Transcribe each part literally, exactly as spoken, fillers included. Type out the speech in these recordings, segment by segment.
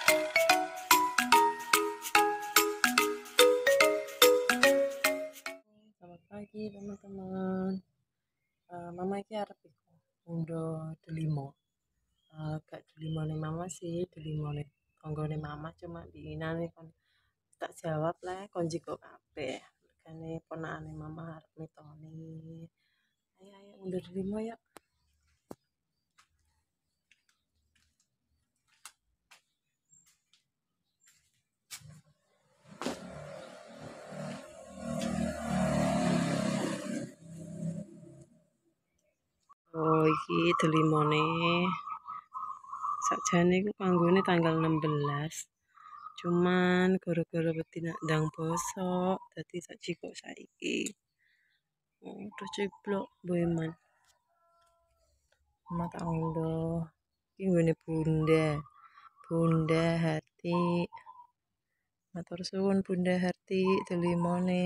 Selamat pagi teman-teman. Uh, mama iki arep iku undo delimo. Uh, gak delimone mama sih, delimone tanggane mama, cuma diinane kon tak jawab lah kon jiko kabeh. Mergane ponakane mama arep mitoni. Ayo ayo undo delimo yuk. Oh iki delimone. Sakjane iku kanggone tanggal enam belas. Cuman gara-gara wedi nak ndang bosok, dadi sak jikok saiki. Oh, udah ceblok boeman. Mama tak undo. Iki nggone Bunda. Bunda Hati. Matur suwun Bunda Hati delimone.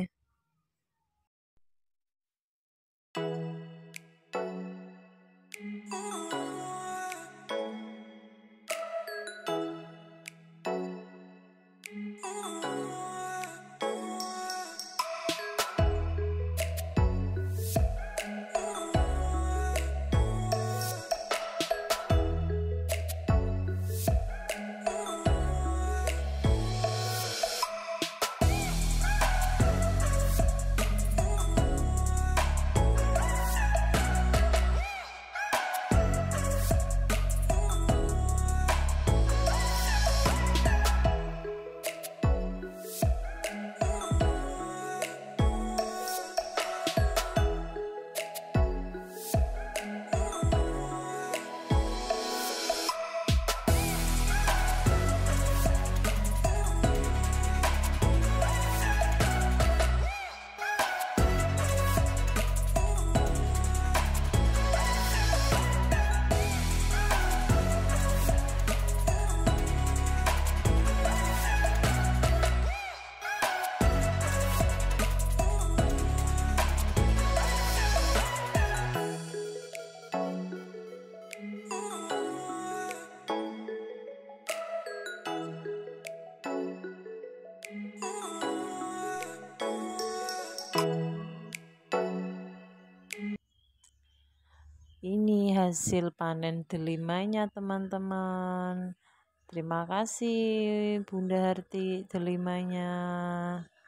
Ini hasil panen delimanya teman-teman. Terima kasih Bunda Harti delimanya.